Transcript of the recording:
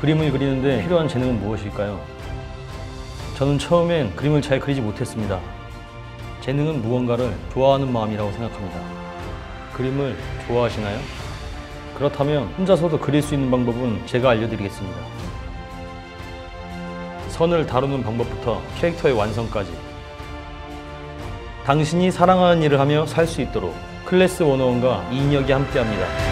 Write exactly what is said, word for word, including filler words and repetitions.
그림을 그리는데 필요한 재능은 무엇일까요? 저는 처음엔 그림을 잘 그리지 못했습니다. 재능은 무언가를 좋아하는 마음이라고 생각합니다. 그림을 좋아하시나요? 그렇다면 혼자서도 그릴 수 있는 방법은 제가 알려드리겠습니다. 선을 다루는 방법부터 캐릭터의 완성까지. 당신이 사랑하는 일을 하며 살 수 있도록 클래스 백일과 이인혁이 함께합니다.